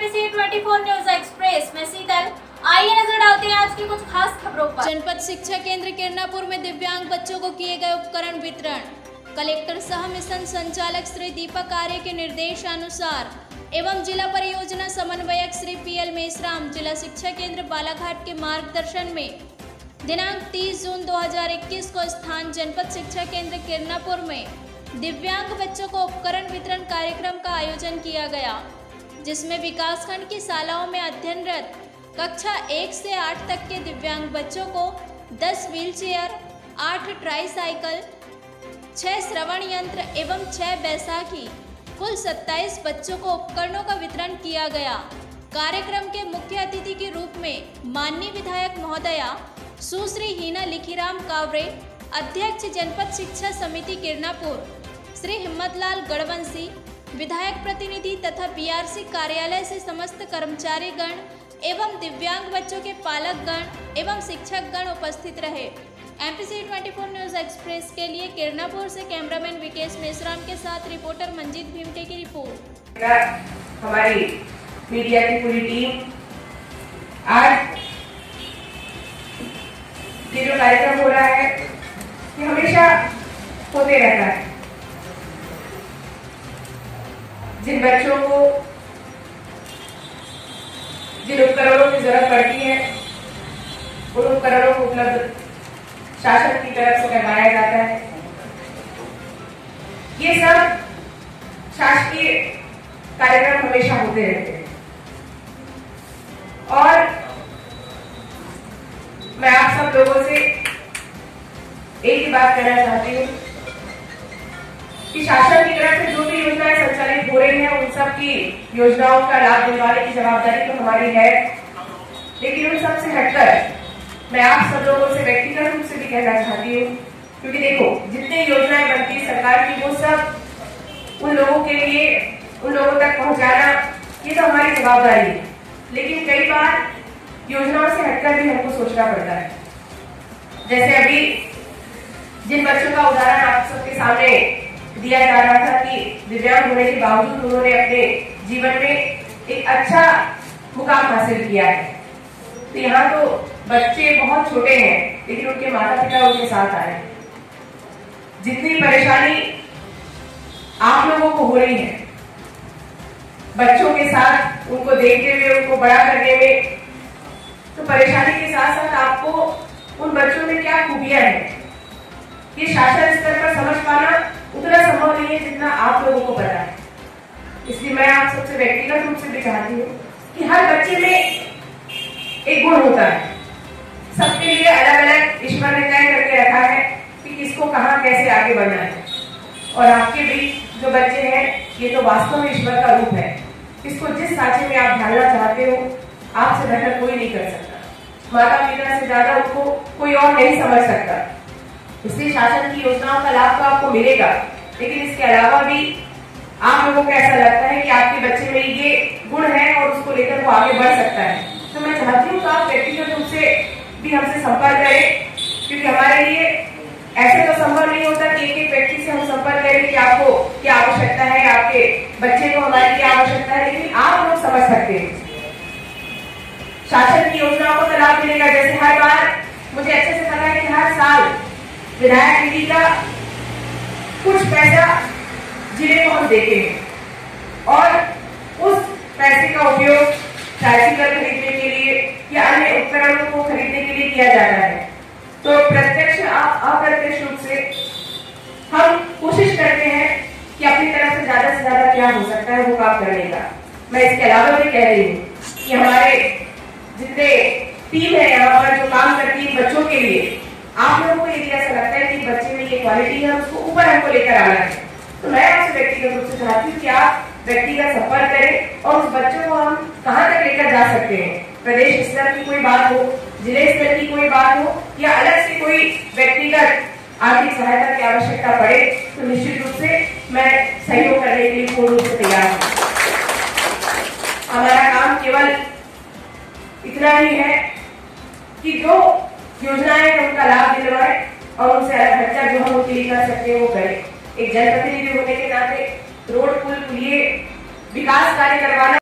MPC 24 news express में शीतल। आइए नजर डालते हैं आज की कुछ खास खबरों पर। जनपद शिक्षा केंद्र किरनापुर में दिव्यांग बच्चों को किए गए उपकरण वितरण। कलेक्टर सह मिशन संचालक श्री दीपक आर्य के निर्देशानुसार एवं जिला परियोजना समन्वयक श्री पीएल मेश्राम जिला शिक्षा केंद्र बालाघाट के मार्गदर्शन में दिनांक 30 जून 2021 को स्थान जनपद शिक्षा केंद्र किरनापुर में दिव्यांग बच्चों को उपकरण वितरण कार्यक्रम का आयोजन किया गया, जिसमें विकासखंड की शालाओं में अध्ययनरत कक्षा 1 से 8 तक के दिव्यांग बच्चों को 10 व्हीलचेयर, 8 ट्राईसाइकिल, 6 श्रवण यंत्र एवं 6 बैसाखी कुल 27 बच्चों को उपकरणों का वितरण किया गया। कार्यक्रम के मुख्य अतिथि के रूप में माननीय विधायक महोदया सुश्री हीना लिखीराम कावरे, अध्यक्ष जनपद शिक्षा समिति किरनापुर श्री हिम्मतलाल गढ़वंशी, विधायक प्रतिनिधि तथा बीआरसी कार्यालय से समस्त कर्मचारी गण एवं दिव्यांग बच्चों के पालक गण एवं शिक्षक गण उपस्थित रहे। एमपीसी 24 न्यूज एक्सप्रेस के लिए किरनापुर से कैमरामैन विकेश मेश्राम के साथ रिपोर्टर मंजीत भीमटे की रिपोर्ट। हमारी मीडिया की पूरी टीम आज ये जो कार्यक्रम हो रहा है ये हमेशा होते रहता है। जिन बच्चों को जिन उपकरणों की जरूरत पड़ती है उन उपकरणों को उपलब्ध शासन की तरफ से करवाया जाता है। ये सब शासकीय कार्यक्रम हमेशा होते रहते हैं और मैं आप सब लोगों से एक ही बात कहना चाहती हूँ कि शासन की तरफ से जो भी योजनाएं संचालित हो रही हैं उन सब की योजनाओं का लाभ दिलवाने की जवाबदारी तो हमारी है, लेकिन उन सब से हटकर मैं आप सब लोगों से व्यक्तिगत रूप से भी कहना चाहती हूँ, क्योंकि देखो जितनी योजनाएं बनती है सरकार की वो सब उन लोगों के लिए उन लोगों तक पहुंचाना ये तो हमारी जवाबदारी है, लेकिन कई बार योजनाओं से हटकर भी हमको सोचना पड़ता है। जैसे अभी जिन बच्चों का उदाहरण आप सबके सामने दिया जा रहा था कि दिव्यांग होने के बावजूद उन्होंने अपने जीवन में एक अच्छा मुकाम हासिल किया है, तो यहाँ तो बच्चे बहुत छोटे हैं लेकिन उनके माता पिता उनके साथ आए। जितनी परेशानी आप लोगों को हो रही है बच्चों के साथ उनको देखते हुए उनको बड़ा करने में, तो परेशानी के साथ साथ आपको उन बच्चों में क्या खूबियां हैं ये शासन स्तर पर समझ पाना उतना संभव नहीं है जितना आप लोगों को पता है। इसलिए मैं आप सबसे व्यक्तिगत रूप से भी चाहती हूँ कि हर बच्चे में एक गुण होता है, सबके लिए अलग अलग ईश्वर ने तय करके रखा है कि किसको कहाँ कैसे आगे बढ़ना है, और आपके बीच जो बच्चे हैं ये तो वास्तव में ईश्वर का रूप है। इसको जिस सांचे में आप ढालना चाहते हो आपसे बेहतर कोई नहीं कर सकता, माता पिता से ज्यादा उनको कोई और नहीं समझ सकता। इसलिए शासन की योजनाओं का लाभ तो आपको मिलेगा, लेकिन इसके अलावा भी आप लोगों को ऐसा लगता है कि आपके बच्चे में ये गुण है और उसको लेकर वो आगे बढ़ सकता है, तो मैं चाहती हूँ कि आप व्यक्तिगत रूप से भी हमसे संपर्क करें, क्योंकि हमारे लिए ऐसे तो संभव नहीं होता कि एक एक व्यक्ति से हम संपर्क करें कि आपको क्या आवश्यकता है, आपके बच्चे को हमारी क्या आवश्यकता है, लेकिन आप लोग समझ सकते हैं शासन की योजनाओं को तो लाभ मिलेगा। जैसे हर बार मुझे अच्छे से पता है कि हर साल विधायक निधि का कुछ पैसा जिले को हम देते हैं और उस पैसे का उपयोग ट्राईसाइकिल खरीदने के लिए या अन्य उपकरणों को खरीदने के लिए किया जाता है। तो प्रत्यक्ष अप्रत्यक्ष रूप से हम कोशिश करते हैं कि अपनी तरफ से ज्यादा क्या हो सकता है वो काम करने का। मैं इसके अलावा भी कह रही हूँ कि हमारे जितने टीम है यहाँ पर जो काम करती है बच्चों के लिए, आप लोगों को यदि ऐसा लगता है कि बच्चे में ये क्वालिटी है उसको ऊपर हमको लेकर आना है, तो मैं आपसे व्यक्तिगत रूप से चाहती हूँ कि आप व्यक्तिगत संपर्क करें और उस बच्चों को हम कहाँ तक लेकर जा सकते हैं। प्रदेश स्तर की कोई बात हो, जिले स्तर की कोई बात हो या अलग से कोई व्यक्तिगत आर्थिक सहायता की आवश्यकता पड़े तो निश्चित रूप से मैं सहयोग करने के लिए पूर्ण रूप से तैयार हूँ। हमारा काम केवल इतना ही है कि जो योजनाएं हैं उनका लाभ दिलवाए और उनसे अलग खर्चा जो हम उनके लिए कर सकते हैं वो करें। एक जनप्रतिनिधि होने के नाते रोड पुल पुलिये विकास कार्य करवाना